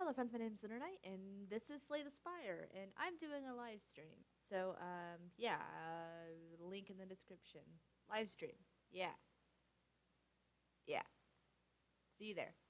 Hello, friends. My name is Winter Knight, and this is Slay the Spire, and I'm doing a live stream. So, yeah, link in the description. Live stream. Yeah. Yeah. See you there.